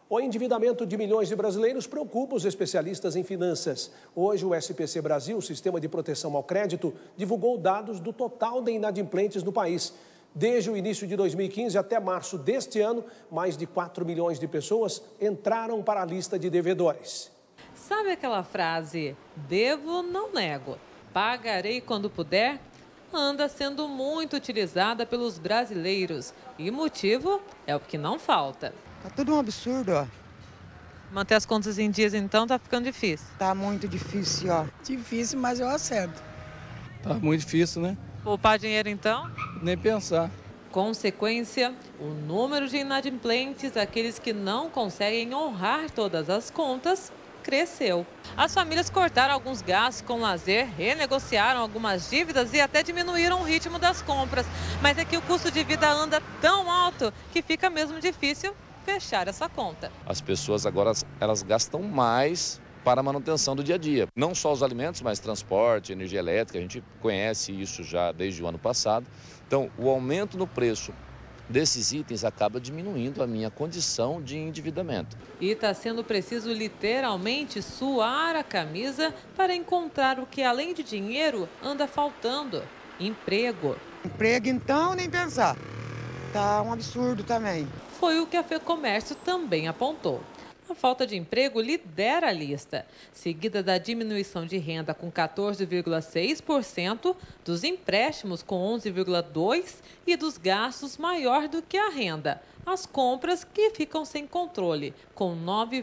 O endividamento de milhões de brasileiros preocupa os especialistas em finanças. Hoje, o SPC Brasil, o Sistema de Proteção ao Crédito, divulgou dados do total de inadimplentes no país. Desde o início de 2015 até março deste ano, mais de 4 milhões de pessoas entraram para a lista de devedores. Sabe aquela frase, devo, não nego, pagarei quando puder? Anda sendo muito utilizada pelos brasileiros e o motivo é o que não falta. Tá tudo um absurdo, ó. Manter as contas em dias, então, tá ficando difícil. Tá muito difícil, ó. Difícil, mas eu acerto. Tá muito difícil, né? Poupar dinheiro, então? Nem pensar. Consequência, o número de inadimplentes, aqueles que não conseguem honrar todas as contas, cresceu. As famílias cortaram alguns gastos com lazer, renegociaram algumas dívidas e até diminuíram o ritmo das compras. Mas é que o custo de vida anda tão alto que fica mesmo difícil fechar essa conta. As pessoas agora elas gastam mais para a manutenção do dia a dia. Não só os alimentos, mas transporte, energia elétrica, a gente conhece isso já desde o ano passado. Então, o aumento no preço desses itens acaba diminuindo a minha condição de endividamento. E está sendo preciso literalmente suar a camisa para encontrar o que, além de dinheiro, anda faltando: emprego. Emprego, então, nem pensar. Tá um absurdo também. Foi o que a FEComércio também apontou. A falta de emprego lidera a lista, seguida da diminuição de renda com 14,6%, dos empréstimos com 11,2% e dos gastos maior do que a renda, as compras que ficam sem controle, com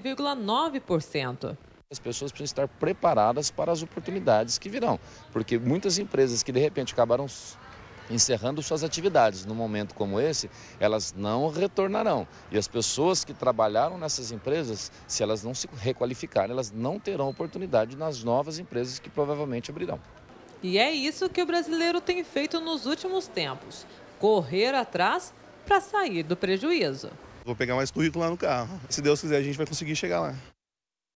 9,9%. As pessoas precisam estar preparadas para as oportunidades que virão, porque muitas empresas que de repente acabaram encerrando suas atividades num momento como esse, elas não retornarão. E as pessoas que trabalharam nessas empresas, se elas não se requalificarem, elas não terão oportunidade nas novas empresas que provavelmente abrirão. E é isso que o brasileiro tem feito nos últimos tempos: correr atrás para sair do prejuízo. Vou pegar mais currículo lá no carro. Se Deus quiser, a gente vai conseguir chegar lá.